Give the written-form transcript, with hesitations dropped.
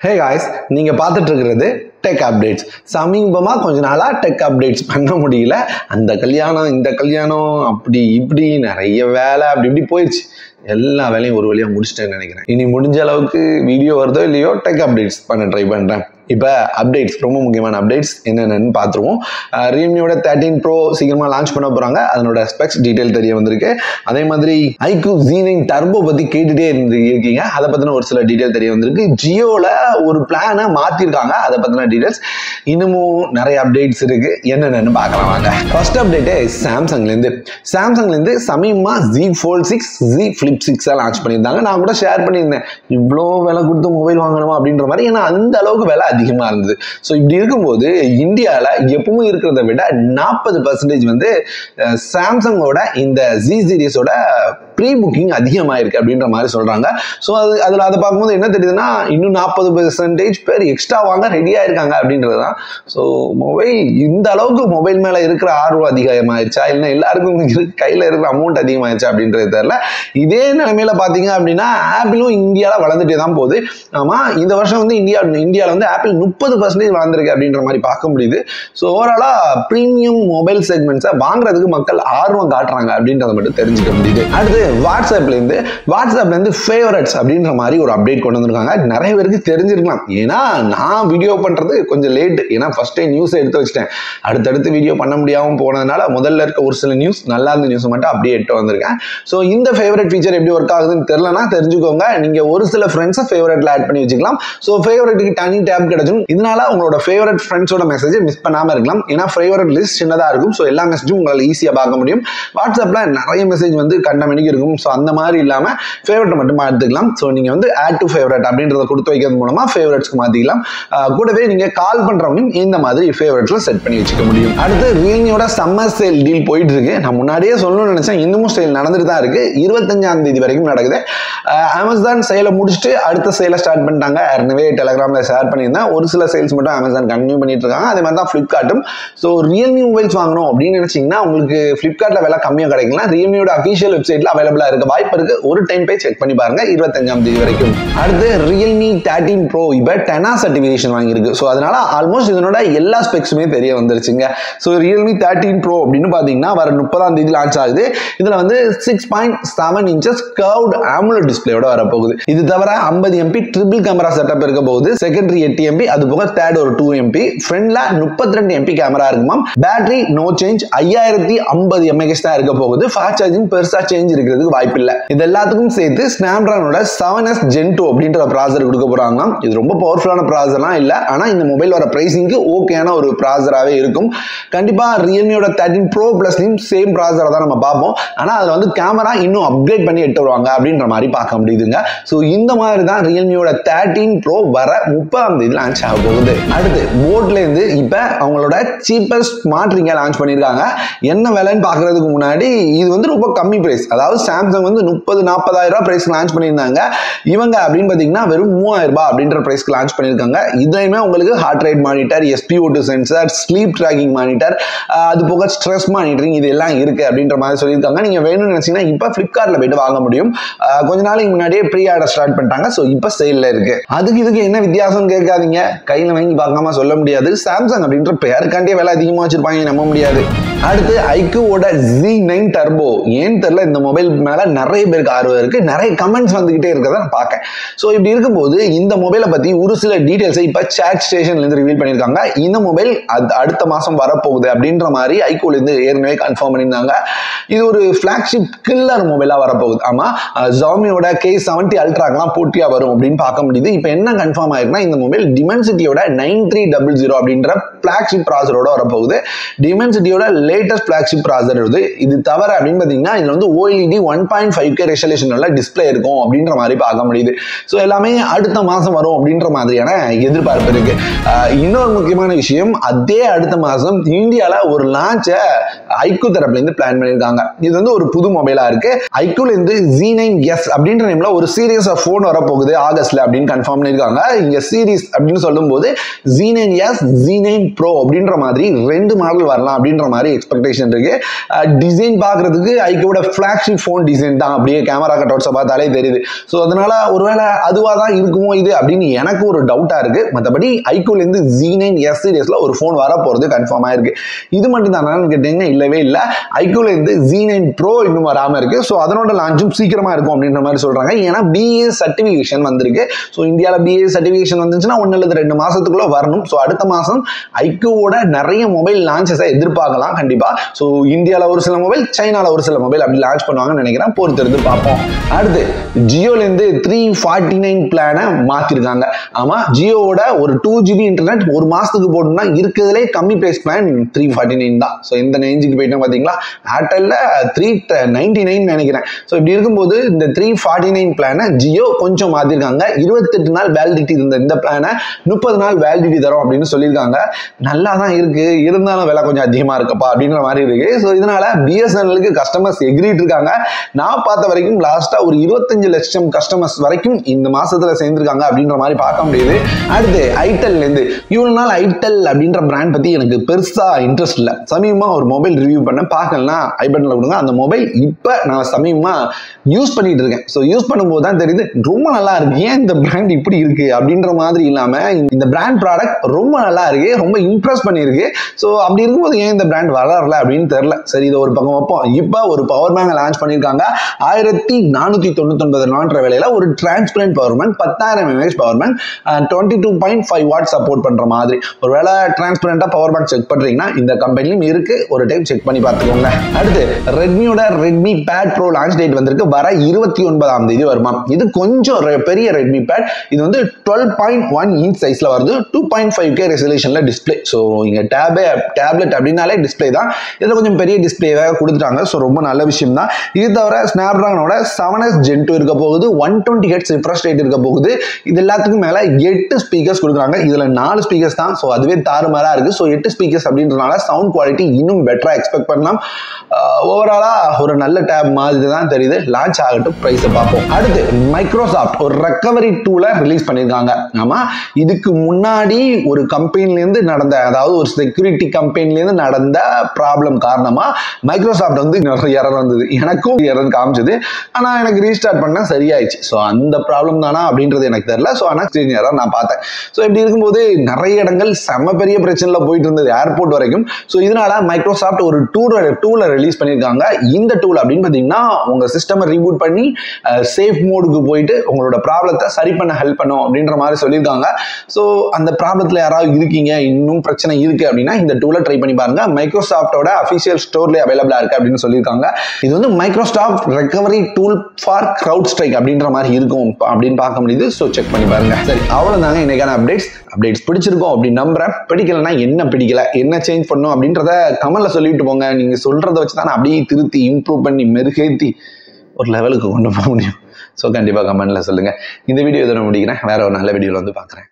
Hey guys, நீங்க பார்த்துட்டு இருக்கிறது டெக் அப்டேட்ஸ். சமீபமாக கொஞ்ச நாளாக டெக் அப்டேட்ஸ் பண்ண முடியல. அந்த கல்யாணம் இந்த கல்யாணம் அப்படி இப்படி நிறைய வேலை அப்படி இப்படி போயிடுச்சு. எல்லா வேலையும் ஒரு வழியாக முடிச்சிட்டேன்னு நினைக்கிறேன். இனி முடிஞ்ச அளவுக்கு வீடியோ வருதோ இல்லையோ டெக் அப்டேட்ஸ் பண்ண ட்ரை பண்ணுறேன். இப்போ அப்டேட்ஸ், ரொம்ப முக்கியமான அப்டேட்ஸ் என்னென்னு பார்த்துருவோம். ரியல்மியோட 13 Pro சீக்கிரமாக லான்ச் பண்ண போகிறாங்க. அதனோட ஸ்பெக்ஸ் டீட்டெயில் தெரிய வந்திருக்கு. அதே மாதிரி iQOO Z9 டர்போ பற்றி கேட்டுகிட்டே இருக்கீங்க. அதை பற்றின ஒரு சில டீட்டெயில் தெரிய வந்திருக்கு. ஜியோவில் ஒரு பிளானை மாற்றிருக்காங்க. அதை பற்றின டீட்டெயில்ஸ் இன்னமும் நிறைய அப்டேட்ஸ் இருக்குது. என்னென்னு பார்க்கலாம் வாங்க. ஃபர்ஸ்ட் அப்டேட்டே சாம்சங்லேருந்து சமீபமாக Z Fold 6, Z Flip 6 launch பண்ணியிருந்தாங்க. நான் கூட ஷேர் பண்ணியிருந்தேன், இவ்வளோ விலை கொடுத்து மொபைல் வாங்கணுமா அப்படின்ற மாதிரி. ஏன்னா அந்த அளவுக்கு விலை அதிகமாக இருந்தது. ஸோ இப்படி இருக்கும்போது இந்தியாவில் எப்பவும் இருக்கிறத விட 40% வந்து சாம்சங்கோட இந்த Z சீரிஸோட ப்ரீ புக்கிங் அதிகமாக இருக்கு அப்படின்ற மாதிரி சொல்றாங்க. ஸோ அதில் அதை பார்க்கும்போது என்ன தெரியுதுன்னா, இன்னும் 40% பேர் எக்ஸ்ட்ரா வாங்க ரெடியாக இருக்காங்க அப்படின்றது தான். ஸோ மொபைல் இந்த அளவுக்கு மொபைல் மேலே இருக்கிற ஆர்வம் அதிகமாகிடுச்சா, இல்லை எல்லாருக்கும் கையில் இருக்கிற அமௌண்ட் அதிகமாகிடுச்சா அப்படின்றது தெரியல. இதே நிலைமையில பார்த்தீங்க அப்படின்னா ஆப்பிளும் இந்தியாவில் வளர்ந்துட்டே தான் போகுது. ஆமாம், இந்த வருஷம் வந்து இந்தியாவில் வந்து ஆப்பிள் 30% வளர்ந்துருக்கு அப்படின்ற மாதிரி பார்க்க முடியுது. ஸோ ஓவராலாக ப்ரீமியம் மொபைல் செக்மெண்ட்ஸை வாங்குறதுக்கு மக்கள் ஆர்வம் காட்டுறாங்க அப்படின்றத மட்டும் தெரிஞ்சுக்க முடியுது. அடுத்து வாட்ஸ்அப்லேருந்து ஃபேவரட்ஸ் அப்படின்ற மாதிரி ஒரு அப்டேட் கொண்டு வந்திருக்காங்க. நிறைய பேருக்கு தெரிஞ்சிருக்கலாம், ஏன்னா நான் வீடியோ பண்ணுறது கொஞ்சம் லேட். ஏன்னா ஃபர்ஸ்டே நியூஸை எடுத்து வச்சிட்டேன். அடுத்தடுத்து வீடியோ பண்ண முடியாமல் போனதுனால முதல்ல இருக்க ஒரு சில நியூஸ், நல்லா இருந்த நியூஸ் மட்டும் அப்படியே எடுத்து வந்திருக்கேன். ஸோ இந்த ஃபேவரட் ஃபீச்சர் எப்படி ஒர்க் ஆகுதுன்னு தெரியலனா தெரிஞ்சுக்கோங்க. நீங்கள் ஒரு சில ஃப்ரெண்ட்ஸை ஃபேவரட்ல ஆட் பண்ணி வச்சுக்கலாம். ஸோ ஃபேவரட்டுக்கு தனி டேப் கிடைச்சிடும். இதனால உங்களோட ஃபேவரட் ஃப்ரெண்ட்ஸோட மெசேஜை மிஸ் பண்ணாமல் இருக்கலாம். ஏன்னா ஃபேவரட் லிஸ்ட் சின்னதாக இருக்கும். ஸோ எல்லா மெசேஜும் உங்களால் ஈஸியாக பார்க்க முடியும். வாட்ஸ்அப்பில் நிறைய மெசேஜ் வந்து கண்ட மணிக்கு இருக்கும். ஸோ அந்த மாதிரி இல்லாமல் ஃபேவரட் மட்டும் எடுத்துக்கலாம். ஸோ நீங்கள் வந்து ஆட் டு ஃபேவரட் அப்படின்றத கொடுத்து வைக்கிறது மூலமாக ஃபேவரட்ஸ்க்கு மாற்றிக்கலாம். கூடவே நீங்கள் கால் பண்ணுறவங்க இந்த மாதிரி ஃபேவரட்ஸ்ல செட் பண்ணி வச்சுக்க முடியும். அடுத்து ரியல்மியோட சம்மர் சேல் டீல் போயிட்டு இருக்கு. நான் முன்னாடியே சொல்லணும்னு நினைச்சேன், இன்னமும் சேல் நடந்துட்டு தான் இருக்கு. 25ஆம் தேதி வரைக்கும் நடக்குது. அமேசான் சேலை முடிச்சுட்டு அடுத்த சேலை ஸ்டார்ட் பண்ணிட்டாங்க. ஏற்கனவே டெலிகிராம்ல ஷேர் பண்ணியிருந்தேன். ஒரு சில சேல்ஸ் மட்டும் அமேசான் கண்டினியூ பண்ணிட்டு இருக்காங்க. அதே மாதிரி தான் ஃபிளிப்கார்ட்டும். ஸோ ரியல்மி மொபைல்ஸ் வாங்கணும் அப்படின்னு நினைச்சீங்கன்னா உங்களுக்கு ஃபிளிப்கார்ட்ல விலை கம்மியாக கிடைக்கலாம். ரியல்மியோட அஃபிஷியல் வெப்சைட்ல அவைலபிளா இருக்க வாய்ப்பு இருக்கு. ஒரு டைம் போய் செக் பண்ணி பாருங்க 25ஆம் தேதி வரைக்கும். அடுத்து ரியல்மி 13 Pro இப்போ 10 சர்டிஃபிகேஷன் வாங்கியிருக்கு. ஸோ அதனால ஆல்மோஸ்ட் இதனோட எல்லா ஸ்பெக்ஸுமே தெரிய வந்துருச்சுங்க. ஸோ ரியல்மி 13 Pro அப்படின்னு பார்த்தீங்கன்னா வர 30ஆம் தேதி லான்ச் ஆகுது. இதுல வந்து 6.7 inches கர்வ்ட் AMOLED டிஸ்பிளேயோட வரப்போகுது. இது தவிர 50 MP ட்ரிபிள் கேமரா செட்டப் இருக்க போகுது. செகண்டரி 8 MP, அது போக தேர்ட் ஒரு 2 MP, ஃப்ரண்ட்ல 32 MP கேமரா இருக்குமாம். பேட்டரி நோ சேஞ்ச், 5050 mAh தான் இருக்க போகுது. ஃபாஸ்ட் சார்ஜிங் பெருசா சேஞ்ச் இருக்கிறதுக்கு வாய்ப்பு இல்லை. இது எல்லாத்துக்கும் சேர்த்து ஸ்னாப்டிராகனோட 7S Gen 2 அப்படின்ற ப்ராசர் கொடுக்க போறாங்க. இது ரொம்ப பவர்ஃபுல்லான ப்ராசர்லாம் இல்லை, ஆனா இந்த மொபைல் வர பிரைசிங்க்கு ஓகேயான ஒரு ப்ராசராகவே இருக்கும். கண்டிப்பா ரியல்மியோட 13 Pro Plusலையும் சேம் ப்ராசரை தான் நம்ம பார்ப்போம். ஆனா அதுல வந்து கேமரா இன்னும் அப்கிரேட் பண்ணி எடுத்து வருவாங்க அப்படின்ற மாதிரி பார்க்க முடியுதுங்க. ஸோ இந்த மாதிரி தான் ரியல்மியோட 13 Pro வர 30ஆம் தேதி லான்ச் ஆக போகுது. அடுத்து போட்லேருந்து இப்போ அவங்களோட சீப்பஸ்ட் ஸ்மார்ட் ரிங்கை லான்ச் பண்ணியிருக்காங்க. என்ன விலைன்னு பார்க்கறதுக்கு முன்னாடி இது வந்து ரொம்ப கம்மி பிரைஸ். அதாவது சாம்சங் வந்து 30-40,000 பிரைஸ்க்கு லான்ச் பண்ணியிருந்தாங்க. இவங்க அப்படின்னு பார்த்தீங்கன்னா வெறும் 3000 அப்படின்ற பிரைஸ்க்கு லான்ச் பண்ணியிருக்காங்க. இதுலையுமே உங்களுக்கு heart rate monitor, SpO2 sensor, sleep tracking monitor, அது போக ஸ்ட்ரெஸ் மானிட்டரிங், இது எல்லாம் இருக்கு அப்படின்ற மாதிரி சொல்லியிருக்காங்க. நீங்க வேணும்னு நினைச்சீங்கன்னா இப்போ ஃபிளிப்கார்ட்ல போயிட்டு வாங்க முடியும். கொஞ்ச நாளைக்கு முன்னாடியே ப்ரீ ஆர்டர் ஸ்டார்ட் பண்ணிட்டாங்க. ஸோ இப்போ சேல்ல இருக்கு. அதுக்கு இதுக்கு என்ன வித்தியாசம் கேட்காதீங்க, கையில வாங்கி பார்க்காம சொல்ல முடியாது. சாம்சங் அப்படின்ற பேருக்காண்டியே விலை அதிகமாக வச்சிருப்பாங்க, நம்ப முடியாது. அடுத்து iQOOட Z9 டர்போ. ஏன்னு தெரியல, இந்த மொபைல் மேல நிறைய பேருக்கு ஆர்வம் இருக்கு. நிறைய கமெண்ட்ஸ் வந்துகிட்டே இருக்கிறத நான் பார்க்கேன். ஸோ இப்படி இருக்கும்போது இந்த மொபைலை பத்தி ஒரு சில டீடைல்ஸை இப்போ சாட் ஸ்டேஷன்ல இருந்து ரிவீல் பண்ணியிருக்காங்க. இந்த மொபைல் அடுத்த மாசம் வரப்போகுது அப்படின்ற மாதிரி iQOOல இருந்து ஏற்கனவே கன்ஃபார்ம் பண்ணியிருந்தாங்க. இது ஒரு ஃபிளாக்ஷிப் கில்லர் மொபைலா வரப்போகுது. ஆமா, Xiaomiயோட K70 அல்ட்ராக்கெல்லாம் போட்டியா வரும் அப்படின்னு பார்க்க முடியுது. இப்போ என்ன கன்ஃபார்ம் ஆயிருக்குன்னா, இந்த மொபைல் Dimensity-யோட 9300 அப்படின்ற ஃபிளாக்ஷிப் ப்ராசரோட வரப்போகுது. Dimensity-யோட லேட்டஸ்ட் ஃபிளாக்ஷிப் ப்ராசர் இது தவிர அப்படின்னு பார்த்தீங்கன்னா இதுல வந்து OLED 1.5K ரெசல்யூஷன்ல டிஸ்பிளே இருக்கும் அப்படின்ற மாதிரி பார்க்க முடியுது. ஸோ எல்லாமே அடுத்த மாசம் வரும் அப்படின்ற மாதிரியான எதிர்பார்ப்பு இருக்கு. இன்னொரு முக்கியமான விஷயம், அதே அடுத்த மாசம் இந்தியால ஒரு லான்ச்சை iQOO தரப்புல இருந்து பிளான் பண்ணியிருக்காங்க. இது வந்து ஒரு புது மொபைலா இருக்கு. iQOOல இருந்து Z9S அப்படின்ற நேம்ல ஒரு சீரீஸ் ஆஃப் போன் வரப்போகுது ஆகஸ்ட்ல அப்படின்னு கன்ஃபார்ம் பண்ணியிருக்காங்க. இங்க சீரீஸ் அப்படின்னு சொல்லும்போது Z9S Z9 Pro அப்படின்ற மாதிரி 2 மாடல் வரலாம் அப்படின்ற மாதிரி எக்ஸ்பெக்டேஷன் இருக்கு. டிசைன் பார்க்கறதுக்கு ஐக்கியோட ஃபிளாக்ஷிப் ஃபோன் டிசைன் தான், அப்படியே கேமரா கட்அவுட்ஸை பார்த்தாலே தெரியுது. ஸோ அதனால ஒருவேளை அதுவாக தான் இருக்குமோ இது அப்படின்னு எனக்கு ஒரு டவுட்டா இருக்கு. மற்றபடி ஐக்கியோலேருந்து Z9S சீரிஸ்ல ஒரு ஃபோன் வர போறது கன்ஃபார்ம் ஆயிருக்கு. இது மட்டும் தானு கேட்டீங்கன்னா இல்லவே இல்லை. ஐக்கியோலேருந்து Z9 Pro இன்னும் வராமல் இருக்கு. ஸோ அதனோட லான்ச்சும் சீக்கிரமா இருக்கும் அப்படின்ற மாதிரி சொல்றாங்க. ஏன்னா BA சர்டிபிகேஷன் வந்திருக்கு. ஸோ இந்தியாவில் BA சர்டிபிகேஷன் வந்துச்சுன்னா 1 அல்லது 2 மாசத்துக்குள்ள வரணும். ஸோ அடுத்த மாசம் ஐக்கியோட நிறைய மொபைல் லான்ச்சஸை எதிர்பார்க்கலாம் கண்டிப்பா. ஸோ இந்தியாவில் ஒரு சில மொபைல், சைனால ஒரு சில மொபைல் அப்படி லான்ச் பண்ணுவாங்கன்னு நினைக்கிறேன். பொறுத்திருந்து பார்ப்போம். அடுத்து ஜியோலேருந்து 349 பிளானை மாத்திருக்காங்க. ஆமா, ஜியோவோட ஒரு 2GB இன்டர்நெட் ஒரு மாசத்துக்கு போட்டோம்னா இருக்கிறதுலே கம்மி பிரைஸ் பிளான் 349 தான். ஸோ இந்த ரேஞ்சுக்கு போயிட்டோம் பாத்தீங்களா. ஏர்டெல்ல 399 நினைக்கிறேன். ஸோ இப்படி இருக்கும்போது இந்த 349 பிளானை ஜியோ கொஞ்சம் மாத்திருக்காங்க. 28 நாள் வேலிடிட்டி இருந்த இந்த பிளானை 30 நாள் வேலிடிட்டி தரும் அப்படின்னு சொல்லியிருக்காங்க. நல்லா தான் இருக்கு, இருந்தாலும் விலை கொஞ்சம் அதிகமா இருக்கப்பா அப்படின்ற மாதிரி இருக்கு. ஸோ இதனால பிஎஸ்என்எலுக்கு கஸ்டமர்ஸ் எகிரிட்டு இருக்காங்க. நான் பார்த்த வரைக்கும் லாஸ்டா ஒரு 25 லட்சம் கஸ்டமர்ஸ் வரைக்கும் இந்த மாசத்துல சேர்ந்திருக்காங்க அப்படின்ற மாதிரி பார்க்க முடியுது. அடுத்து ஐடெல்ல இருந்து இவ்வளவு நாள் ஐடெல் அப்படின்ற பிராண்ட் பத்தி எனக்கு பெருசா இன்ட்ரெஸ்ட் இல்லை. சமீபமா ஒரு மொபைல் ரிவ்யூ பண்ண பார்க்கலாம், ஐ பட்டன்ல கொடுங்க. அந்த மொபைல் இப்ப நான் சமீபமா யூஸ் பண்ணிட்டு இருக்கேன். ஸோ யூஸ் பண்ணும்போது தான் தெரியுது ரொம்ப நல்லா இருக்கு. ஏன் இந்த பிராண்ட் இப்படி இருக்கு அப்படின்ற மாதிரி இல்லாம இந்த பிராண்ட் ப்ராடக்ட் ரொம்ப நல்லா இருக்கு, ரொம்ப இம்ப்ரெஸ் பண்ணிருக்கு. ஸோ அப்படி இருக்கும்போது ஏன் இந்த பிராண்ட் வளரல அப்படின்னு தெரியல. சரி, இதை ஒரு பக்கம் வைப்போம். இப்போ ஒரு பவர் பேங்க் லான்ச் பண்ணியிருக்காங்க. 1499 விலையில ஒரு transparent power bank, 10,000 mAh power bank, 22.5 watt support பண்ற மாதிரி. ஒருவேளை டிரான்ஸ்பரண்டா பவர் பேங்க் செக் பண்றீங்கன்னா இந்த கம்பெனிலும் இருக்கு, ஒரு டைம் செக் பண்ணி பார்த்துக்கோங்க. அடுத்து ரெட்மியோட Redmi pad pro launch date வந்திருக்கு. வர 29ஆம் தேதி வருமா. இது கொஞ்சம் பெரிய ரெட்மி பேட். இது வந்து 12.1 இன்ச் சைஸ்ல வருது, 2.5K ரெசல்யூஷன்ல டிஸ்பிளே. ஸோ இங்க டேப்லெட் அப்படின்னாலே டிஸ்பிளே தான். இதுல கொஞ்சம் பெரிய டிஸ்பிளேவை கொடுத்துட்டாங்க. ஸோ ரொம்ப நல்ல விஷயம் தான். இது தவிர ஸ்னாப்டிராகனோட 7S Gen 2 இருக்க போகுது, 120 Hz ரிஃப்ரெஷ் ரேட் இருக்க போகுது. இது எல்லாத்துக்கும் மேல 8 ஸ்பீக்கர்ஸ் கொடுக்குறாங்க. இதுல 4 ஸ்பீக்கர்ஸ் தான். ஸோ அதுவே தாறுமாறா இருக்கு. ஸோ 8 ஸ்பீக்கர்ஸ் அப்படின்றனால சவுண்ட் குவாலிட்டி இன்னும் பெட்டரா எக்ஸ்பெக்ட் பண்ணலாம். ஓவராலா ஒரு நல்ல டேப் மாதிரி தான் தெரியுது. லான்ச் ஆகட்டும், பிரைஸை பார்ப்போம். அடுத்து மைக்ரோசாஃப்ட் ஒரு ரெக்கவரி டூலை ரிலீஸ் பண்ணியிருக்காங்க. ஆமா, இதுக்கு முன்னாடி ஒரு கம்பெனிலேருந்து நடந்த, அதாவது ஒரு செக்யூரிட்டி கம்பெனிலேருந்து நடந்த ப்ராப்ளம் காரணமா மைக்ரோசாஃப்ட் வந்து நிறைய எரர் வந்தது. எனக்கும் எரர் காமிச்சது. ஆனால் எனக்கு ரீஸ்டார்ட் பண்ணால் சரியாயிடுச்சு. ஸோ அந்த ப்ராப்ளம் தானா அப்படின்றது எனக்கு தெரியல. ஸோ ஆனால் ஸ்க்ரீன் எரர் நான் பார்த்தேன். ஸோ இப்படி இருக்கும்போது நிறைய இடங்கள் செம்ம பெரிய பிரச்சனையில் போயிட்டு இருந்தது, ஏர்போர்ட் வரைக்கும். ஸோ இதனால மைக்ரோசாஃப்ட் ஒரு டூலை ரிலீஸ் பண்ணியிருக்காங்க. இந்த டூல் அப்படின்னு பார்த்தீங்கன்னா உங்க சிஸ்டமை ரீபூட் பண்ணி சேஃப் மோடுக்கு போயிட்டு உங்களோட ப்ராப்ளத்தை சரி பண்ண ஹெல்ப் பண்ணும் அப்படின்ற மாதிரி சொல்லியிருக்காங்க. ஸோ அந்த ப்ராப்ளத்தில் யாராவது இருக்கீங்க, இன்னும் பிரச்சனை இருக்கு அப்படின்னா இந்த டூலை ட்ரை பண்ணி பாருங்க. மைக்ரோசாஃப்டோட அஃபிஷியல் ஸ்டோர்லேயே அவைலபிளா இருக்கு அப்படின்னு சொல்லியிருக்காங்க. இது வந்து Microsoft recovery tool for CrowdStrike அப்படின்ற மாதிரி இருக்கும் அப்படின்னு பார்க்க முடியுது. ஸோ செக் பண்ணி பாருங்க. சரி, அவ்வளோதாங்க இன்னைக்கான அப்டேட்ஸ் பிடிச்சிருக்கும் அப்படின்னு நம்புறேன். பிடிக்கலன்னா என்ன பிடிக்கல, என்ன சேஞ்ச் பண்ணும் அப்படின்றத கமெண்ட்ல சொல்லிட்டு போங்க. நீங்க சொல்றதை வச்சு தான் அப்படியே திருத்தி இம்ப்ரூவ் பண்ணி மெருகேற்றி ஒரு லெவலுக்கு கொண்டு போக முடியும். ஸோ கண்டிப்பாக கமெண்ட்ல சொல்லுங்க. இந்த வீடியோ இதோட முடிக்கிறேன். வேற ஒரு நல்ல வீடியோவில் வந்து பார்க்குறேன்.